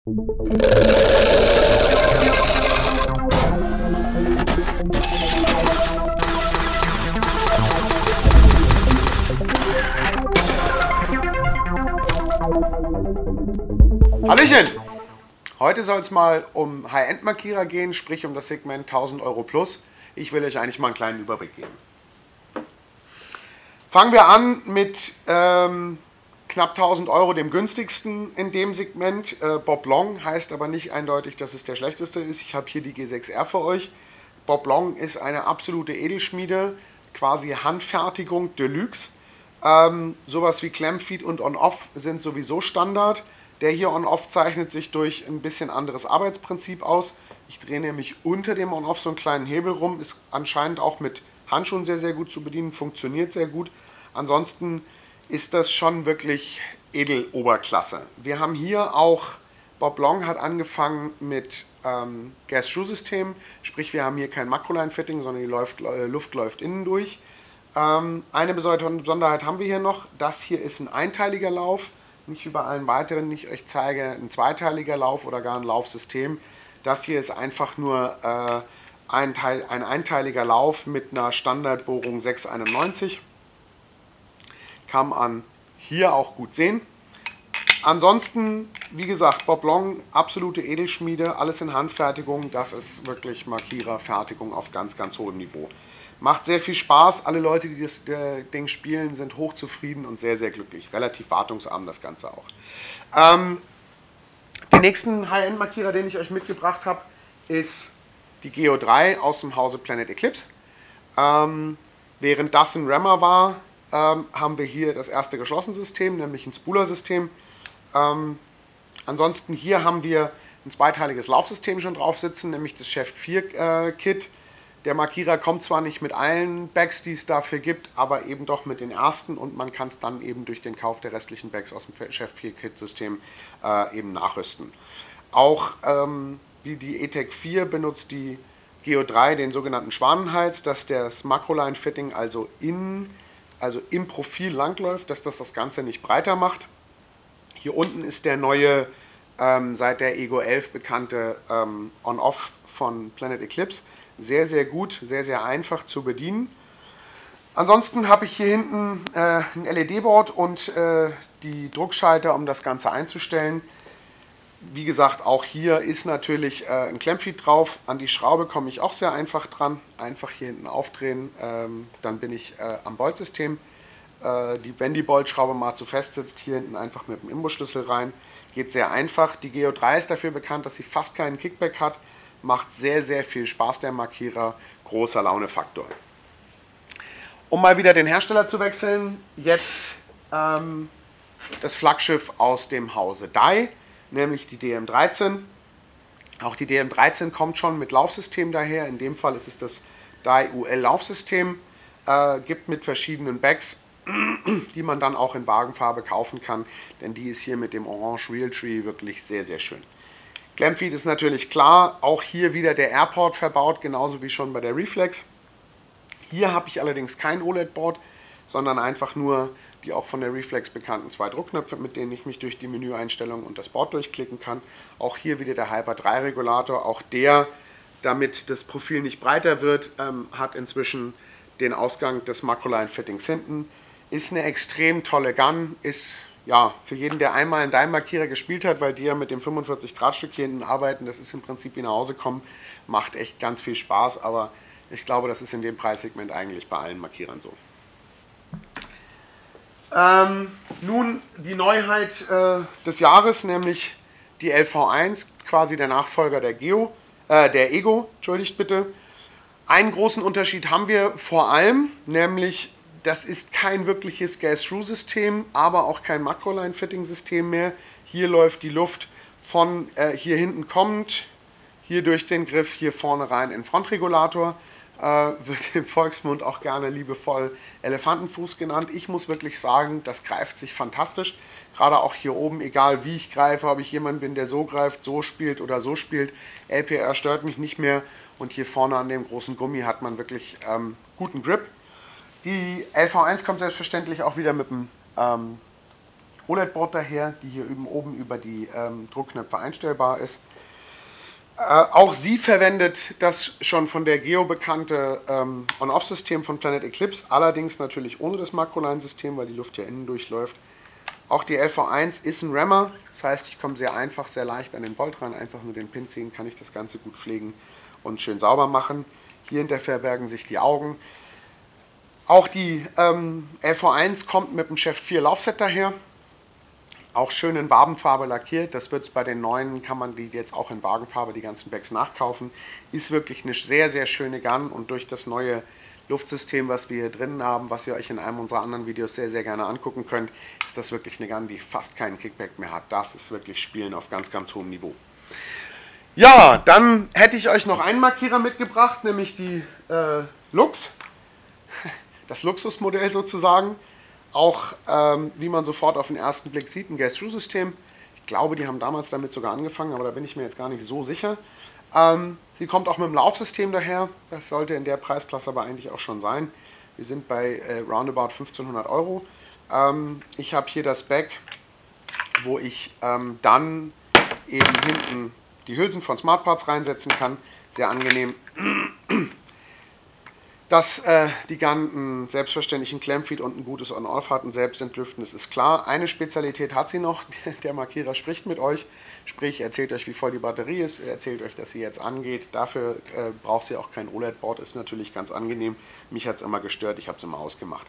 Hallöchen! Heute soll es mal um High-End-Markierer gehen, sprich um das Segment 1000 Euro plus. Ich will euch eigentlich mal einen kleinen Überblick geben. Fangen wir an mit knapp 1000 Euro, dem günstigsten in dem Segment. Bob Long heißt aber nicht eindeutig, dass es der schlechteste ist. Ich habe hier die G6R für euch. Bob Long ist eine absolute Edelschmiede, quasi Handfertigung Deluxe. Sowas wie Klemmfeed und On-Off sind sowieso Standard. Der hier On-Off zeichnet sich durch ein bisschen anderes Arbeitsprinzip aus. Ich drehe nämlich unter dem On-Off so einen kleinen Hebel rum, ist anscheinend auch mit Handschuhen sehr, sehr gut zu bedienen, funktioniert sehr gut. Ansonsten ist das schon wirklich Edeloberklasse. Wir haben hier auch, Bob Long hat angefangen mit Gas-Shoe-System, sprich wir haben hier kein Makroline-Fitting, sondern die Luft läuft innen durch. Eine Besonderheit haben wir hier noch, das hier ist ein einteiliger Lauf, nicht wie bei allen weiteren, die ich euch zeige, ein zweiteiliger Lauf oder gar ein Laufsystem. Das hier ist einfach nur ein einteiliger Lauf mit einer Standardbohrung 691. Kann man hier auch gut sehen. Ansonsten, wie gesagt, Bob Long, absolute Edelschmiede, alles in Handfertigung. Das ist wirklich Markiererfertigung auf ganz, ganz hohem Niveau. Macht sehr viel Spaß. Alle Leute, die das Ding spielen, sind hochzufrieden und sehr, sehr glücklich. Relativ wartungsarm das Ganze auch. Den nächsten High-End-Markierer, den ich euch mitgebracht habe, ist die Geo 3 aus dem Hause Planet Eclipse. Während das ein Rammer war, haben wir hier das erste geschlossene System, nämlich ein Spooler-System. Ansonsten hier haben wir ein zweiteiliges Laufsystem schon drauf sitzen, nämlich das Chef 4 Kit. Der Markierer kommt zwar nicht mit allen Bags, die es dafür gibt, aber eben doch mit den ersten und man kann es dann eben durch den Kauf der restlichen Bags aus dem Chef 4 Kit System eben nachrüsten. Auch wie die ETEC 4 benutzt die Geo 3 den sogenannten Schwanenhals, dass das Makroline Fitting also im Profil langläuft, dass das Ganze nicht breiter macht. Hier unten ist der neue, seit der Ego 11 bekannte On-Off von Planet Eclipse. Sehr, sehr gut, sehr, sehr einfach zu bedienen. Ansonsten habe ich hier hinten ein LED-Board und die Druckschalter, um das Ganze einzustellen. Wie gesagt, auch hier ist natürlich ein Klemmfeed drauf. An die Schraube komme ich auch sehr einfach dran. Einfach hier hinten aufdrehen, dann bin ich am Boltsystem. Wenn die Boltschraube mal zu fest sitzt, hier hinten einfach mit dem Imbusschlüssel rein. Geht sehr einfach. Die Geo 3 ist dafür bekannt, dass sie fast keinen Kickback hat. Macht sehr, sehr viel Spaß, der Markierer. Großer Launefaktor. Um mal wieder den Hersteller zu wechseln, jetzt das Flaggschiff aus dem Hause Dye, nämlich die DM13. Auch die DM13 kommt schon mit Laufsystem daher. In dem Fall ist es das Dye UL Laufsystem. Gibt mit verschiedenen Bags, die man dann auch in Wagenfarbe kaufen kann, denn die ist hier mit dem Orange Realtree wirklich sehr, sehr schön. Klemmfeed ist natürlich klar, auch hier wieder der Airport verbaut, genauso wie schon bei der Reflex. Hier habe ich allerdings kein OLED-Board, sondern einfach nur die auch von der Reflex bekannten zwei Druckknöpfe, mit denen ich mich durch die Menüeinstellungen und das Board durchklicken kann. Auch hier wieder der Hyper 3 Regulator, auch der, damit das Profil nicht breiter wird, hat inzwischen den Ausgang des Makroline Fittings hinten. Ist eine extrem tolle Gun, ist ja für jeden, der einmal einen Dye-Markierer gespielt hat, weil die ja mit dem 45-Grad-Stück hier hinten arbeiten, das ist im Prinzip wie nach Hause kommen, macht echt ganz viel Spaß, aber ich glaube, das ist in dem Preissegment eigentlich bei allen Markierern so. Nun die Neuheit des Jahres, nämlich die LV1, quasi der Nachfolger der Ego, entschuldigt bitte. Einen großen Unterschied haben wir vor allem, nämlich das ist kein wirkliches Gas-Through-System, aber auch kein Makroline-Fitting-System mehr. Hier läuft die Luft von hier hinten kommend, hier durch den Griff, hier vorne rein in den Frontregulator. Wird im Volksmund auch gerne liebevoll Elefantenfuß genannt. Ich muss wirklich sagen, das greift sich fantastisch. Gerade auch hier oben, egal wie ich greife, ob ich jemand bin, der so greift, so spielt oder so spielt. LPR stört mich nicht mehr und hier vorne an dem großen Gummi hat man wirklich guten Grip. Die LV1 kommt selbstverständlich auch wieder mit dem OLED-Board daher, die hier oben über die Druckknöpfe einstellbar ist. Auch sie verwendet das schon von der Geo bekannte On-Off-System von Planet Eclipse, allerdings natürlich ohne das Makroline-System, weil die Luft ja innen durchläuft. Auch die LV1 ist ein Rammer, das heißt, ich komme sehr einfach, sehr leicht an den Bolt ran, einfach nur den Pin ziehen, kann ich das Ganze gut pflegen und schön sauber machen. Hier hinter verbergen sich die Augen. Auch die LV1 kommt mit dem Chef 4 Laufset daher. Auch schön in Wabenfarbe lackiert. Das wird es bei den neuen, kann man die jetzt auch in Wagenfarbe, die ganzen Bags nachkaufen. Ist wirklich eine sehr, sehr schöne Gun und durch das neue Luftsystem, was wir hier drin haben, was ihr euch in einem unserer anderen Videos sehr, sehr gerne angucken könnt, ist das wirklich eine Gun, die fast keinen Kickback mehr hat. Das ist wirklich Spielen auf ganz, ganz hohem Niveau. Ja, dann hätte ich euch noch einen Markierer mitgebracht, nämlich die Lux. Das Luxusmodell sozusagen. Auch, wie man sofort auf den ersten Blick sieht, ein Gas-Through-System. Ich glaube, die haben damals damit sogar angefangen, aber da bin ich mir jetzt gar nicht so sicher. Sie kommt auch mit dem Laufsystem daher. Das sollte in der Preisklasse aber eigentlich auch schon sein. Wir sind bei roundabout 1500 Euro. Ich habe hier das Bag, wo ich dann eben hinten die Hülsen von SmartParts reinsetzen kann. Sehr angenehm. Dass die Gun einen selbstverständlichen Klemmfeed und ein gutes On-Off hat und selbst entlüften, das ist klar. Eine Spezialität hat sie noch, der Markierer spricht mit euch, sprich erzählt euch, wie voll die Batterie ist, erzählt euch, dass sie jetzt angeht. Dafür braucht sie auch kein OLED-Board, ist natürlich ganz angenehm. Mich hat es immer gestört, ich habe es immer ausgemacht.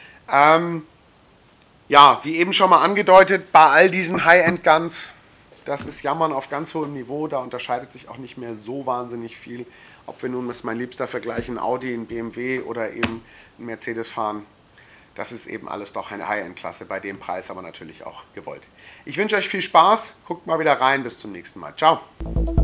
Ja, wie eben schon mal angedeutet, bei all diesen High-End-Guns, das ist Jammern auf ganz hohem Niveau, da unterscheidet sich auch nicht mehr so wahnsinnig viel. Ob wir nun mit mein liebster Vergleich ein Audi, ein BMW oder eben ein Mercedes fahren, das ist eben alles doch eine High-End-Klasse, bei dem Preis aber natürlich auch gewollt. Ich wünsche euch viel Spaß, guckt mal wieder rein, bis zum nächsten Mal. Ciao!